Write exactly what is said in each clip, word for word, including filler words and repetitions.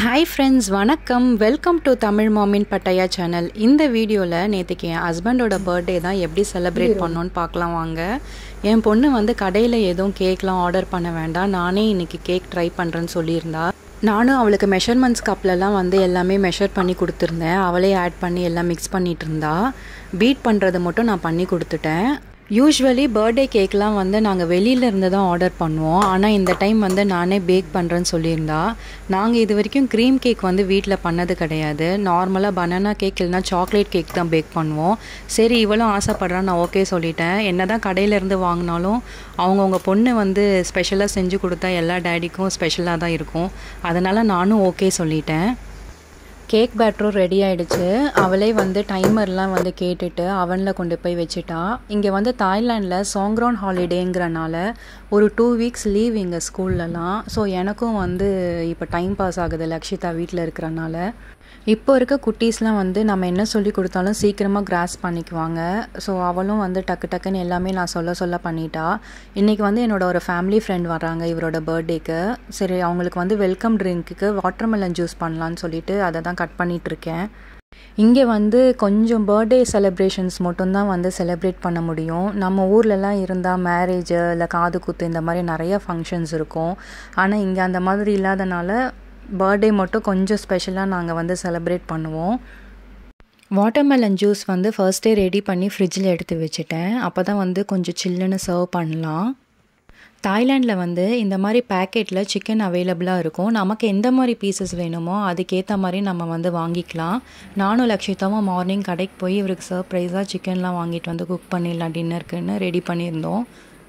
Hi friends, வணக்கம். Welcome to Tamil mom in Pattaya channel. இந்த வீடியோவில் நேற்றுக்கு என் ஹஸ்பண்டோட பர்த்டே தான் எப்படி செலிப்ரேட் பண்ணோன்னு பார்க்கலாம் வாங்க. என் பொண்ணு வந்து கடையில் எதுவும் கேக்லாம் ஆர்டர் பண்ண வேண்டாம், நானே இன்றைக்கி கேக் ட்ரை பண்ணுறேன்னு சொல்லியிருந்தா. நானும் அவளுக்கு மெஷர்மெண்ட்ஸ் கப்லலாம் வந்து எல்லாமே மெஷர் பண்ணி கொடுத்துருந்தேன். அவளே ஆட் பண்ணி எல்லாம் மிக்ஸ் பண்ணிகிட்டு இருந்தா. பீட் பண்ணுறது மட்டும் நான் பண்ணி கொடுத்துட்டேன். யூஸ்வலி பர்த்டே கேக்லாம் வந்து நாங்கள் வெளியில் இருந்து தான் ஆர்டர் பண்ணுவோம். ஆனால் இந்த டைம் வந்து நானே பேக் பண்ணுறேன்னு சொல்லியிருந்தா. நாங்கள் இது வரைக்கும் க்ரீம் கேக் வந்து வீட்டில் பண்ணது கிடையாது. நார்மலாக பனானா கேக் இல்லைனா சாக்லேட் கேக் தான் பேக் பண்ணுவோம். சரி இவளும் ஆசைப்படுறான், நான் ஓகே சொல்லிட்டேன். என்ன தான் கடையிலேருந்து வாங்கினாலும் அவங்கவுங்க பொண்ணு வந்து ஸ்பெஷலாக செஞ்சு கொடுத்தா எல்லா டேடிக்கும் ஸ்பெஷலாக தான் இருக்கும். அதனால் நானும் ஓகே சொல்லிட்டேன். கேக் பேட்டரும் ரெடி ஆகிடுச்சு. அவளே வந்து டைமர்லாம் வந்து கேட்டுட்டு அவனில் கொண்டு போய் வச்சுட்டா. இங்கே வந்து தாய்லாண்டில் சாங்க்ரான் ஹாலிடேங்கிறனால ஒரு டூ வீக்ஸ் லீவ் இங்கே ஸ்கூல்லலாம். ஸோ எனக்கும் வந்து இப்போ டைம் பாஸ் ஆகுது லக்ஷிதா வீட்டில் இருக்கிறனால. இப்போ இருக்க குட்டீஸ்லாம் வந்து நம்ம என்ன சொல்லி கொடுத்தாலும் சீக்கிரமாக கிராஸ் பண்ணிக்குவாங்க. ஸோ அவளும் வந்து டக்கு டக்குன்னு எல்லாமே நான் சொல்ல சொல்ல பண்ணிட்டா. இன்றைக்கி வந்து என்னோட ஒரு ஃபேமிலி ஃப்ரெண்ட் வர்றாங்க இவரோட பர்த்டேக்கு. சரி அவங்களுக்கு வந்து வெல்கம் ட்ரிங்க்குக்கு வாட்டர்மெலன் ஜூஸ் பண்ணலான்னு சொல்லிட்டு அதை தான் கட் பண்ணிகிட்ருக்கேன். இங்கே வந்து கொஞ்சம் பர்த்டே செலிப்ரேஷன்ஸ் மட்டும்தான் வந்து செலிப்ரேட் பண்ண முடியும். நம்ம ஊர்லலாம் இருந்தால் மேரேஜு இல்லை காது குத்து இந்த மாதிரி நிறைய ஃபங்க்ஷன்ஸ் இருக்கும். ஆனால் இங்கே அந்த மாதிரி இல்லாதனால பர்த்டே மட்டும் கொஞ்சம் ஸ்பெஷலாக நாங்கள் வந்து செலிப்ரேட் பண்ணுவோம். வாட்டர்மெலன் ஜூஸ் வந்து ஃபர்ஸ்டே ரெடி பண்ணி ஃப்ரிட்ஜில் எடுத்து வச்சுட்டேன். அப்போ தான் வந்து கொஞ்சம் சில்லுன்னு சர்வ் பண்ணலாம். தாய்லாண்டில் வந்து இந்த மாதிரி பேக்கெட்டில் சிக்கன் அவைலபிளாக இருக்கும். நமக்கு எந்த மாதிரி பீசஸ் வேணுமோ அதுக்கேற்ற மாதிரி நம்ம வந்து வாங்கிக்கலாம். நானும் லக்ஷிதாவும் மார்னிங் கடைக்கு போய் இவருக்கு சர்ப்ரைஸாக சிக்கன்லாம் வாங்கிட்டு வந்து குக் பண்ணிடலாம் டின்னருக்குன்னு ரெடி பண்ணியிருந்தோம்.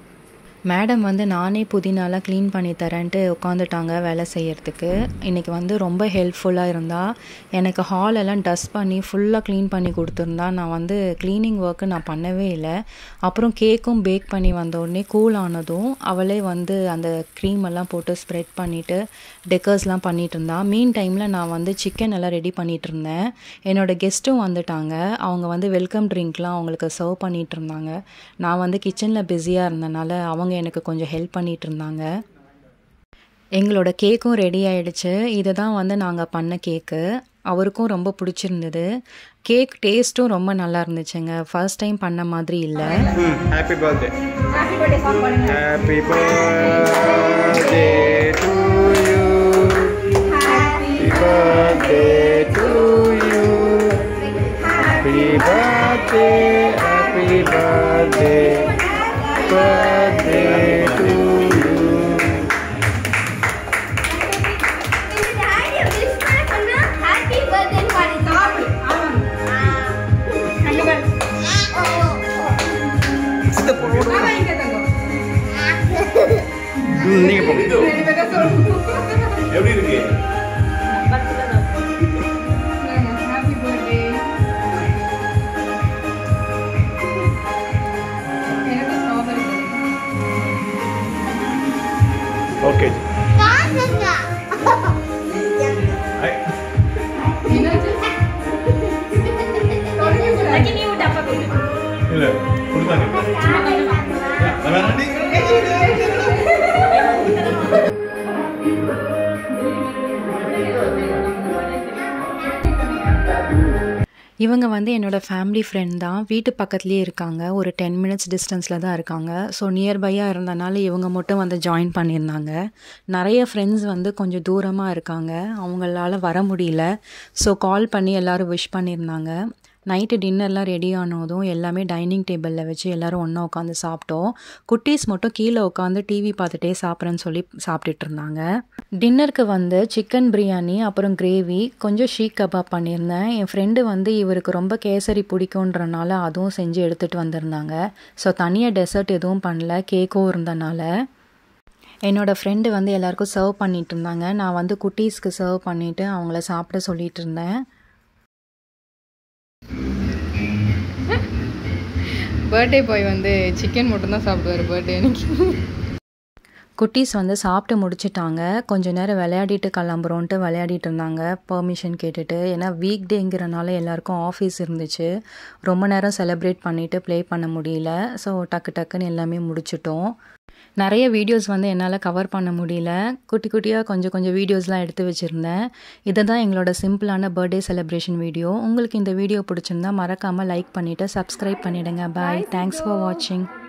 மேடம் வந்து நானே புதினாலாம் க்ளீன் பண்ணி தரேன்ட்டு உட்காந்துட்டாங்க வேலை செய்கிறதுக்கு. இன்றைக்கி வந்து ரொம்ப ஹெல்ப்ஃபுல்லாக இருந்தா. எனக்கு ஹாலெல்லாம் டஸ்ட் பண்ணி ஃபுல்லாக க்ளீன் பண்ணி கொடுத்துருந்தா. நான் வந்து க்ளீனிங் ஒர்க்கு நான் பண்ணவே இல்லை. அப்புறம் கேக்கும் பேக் பண்ணி வந்தோடனே கூல் ஆனதும் அவளே வந்து அந்த க்ரீமெல்லாம் போட்டு ஸ்ப்ரெட் பண்ணிவிட்டு டெக்கர்ஸ்லாம் பண்ணிகிட்டு இருந்தா. மீன் டைமில் நான் வந்து சிக்கன் எல்லாம் ரெடி பண்ணிகிட்டு இருந்தேன். என்னோடய கெஸ்ட்டும் வந்துட்டாங்க. அவங்க வந்து வெல்கம் ட்ரிங்க்லாம் அவங்களுக்கு சர்வ் பண்ணிகிட்டு இருந்தாங்க. நான் வந்து கிச்சனில் பிஸியாக இருந்தனால அவங்க எனக்கு கொஞ்சம் ஹெல்ப் பண்ணிகிட்டு இருந்தாங்க. எங்களோட கேக்கும் ரெடி ஆகிடுச்சு. இதை தான் வந்து நாங்கள் பண்ண கேக்கு. அவருக்கும் ரொம்ப பிடிச்சிருந்தது. கேக் டேஸ்ட்டும் ரொம்ப நல்லா இருந்துச்சுங்க. ஃபர்ஸ்ட் டைம் பண்ண மாதிரி இல்லை. Happy birthday happy birthday song பாடுங்க. Happy birthday to you happy birthday to you happy birthday happy birthday birthday to you. Happy birthday party. நீங்க போங்க. எப்படி இருக்கு? ओके जी लेकिन ये डब्बा भी இல்ல கொடுத்தாங்க நவராண்டி இவங்க வந்து என்னோடய ஃபேமிலி ஃப்ரெண்ட் தான். வீட்டு பக்கத்துலேயே இருக்காங்க. ஒரு டென் மினிட்ஸ் டிஸ்டன்ஸில் தான் இருக்காங்க. ஸோ நியர்பையாக இருந்தனால இவங்க மட்டும் வந்து ஜாயின் பண்ணியிருந்தாங்க. நிறைய ஃப்ரெண்ட்ஸ் வந்து கொஞ்சம் தூரமாக இருக்காங்க, அவங்களால வர முடியல. ஸோ கால் பண்ணி எல்லோரும் விஷ் பண்ணியிருந்தாங்க. நைட்டு டின்னர்லாம் ரெடி ஆனதும் எல்லாமே டைனிங் டேபிளில் வச்சு எல்லோரும் ஒன்றா உட்காந்து சாப்பிட்டோம். குட்டீஸ் மட்டும் கீழே உட்காந்து டிவி பார்த்துட்டே சாப்பிட்றேன்னு சொல்லி சாப்பிட்டுட்டு இருந்தாங்க. டின்னருக்கு வந்து சிக்கன் பிரியாணி, அப்புறம் கிரேவி, கொஞ்சம் ஷீக் கபாப் பண்ணியிருந்தேன். என் ஃப்ரெண்டு வந்து இவருக்கு ரொம்ப கேசரி பிடிக்குன்றனால அதுவும் செஞ்சு எடுத்துகிட்டு வந்திருந்தாங்க. ஸோ தனியாக டெசர்ட் எதுவும் பண்ணல, கேக்கும் இருந்தனால. என்னோடய ஃப்ரெண்டு வந்து எல்லாருக்கும் சர்வ் பண்ணிகிட்டு இருந்தாங்க. நான் வந்து குட்டீஸ்க்கு சர்வ் பண்ணிவிட்டு அவங்கள சாப்பிட சொல்லிகிட்டு இருந்தேன். பர்த்டே பாய் வந்து சிக்கன் மட்டும்தான் சாப்பிடுவார் பர்த்டே அன்னைக்கு. குட்டீஸ் வந்து சாப்பிட்டு முடிச்சிட்டாங்க. கொஞ்சம் நேரம் விளையாடிட்டு கிளம்புறோன்ட்டு விளையாடிட்டு இருந்தாங்க பெர்மிஷன் கேட்டுட்டு. ஏன்னா வீக் டேங்கிறனால எல்லாருக்கும் ஆஃபீஸ் இருந்துச்சு. ரொம்ப நேரம் செலிப்ரேட் பண்ணிவிட்டு ப்ளே பண்ண முடியல. ஸோ டக்கு டக்குன்னு எல்லாமே முடிச்சிட்டோம். நிறைய வீடியோஸ் வந்து என்னால் கவர் பண்ண முடியல. குட்டி குட்டியாக கொஞ்சம் கொஞ்சம் வீடியோஸ்லாம் எடுத்து வச்சுருந்தேன். இதை தான் எங்களோட சிம்பிளான பர்த்டே செலிப்ரேஷன் வீடியோ. உங்களுக்கு இந்த வீடியோ பிடிச்சிருந்தா மறக்காமல் லைக் பண்ணிவிட்டு சப்ஸ்கிரைப் பண்ணிவிடுங்க. பாய். தேங்க்ஸ் ஃபார் வாட்சிங்.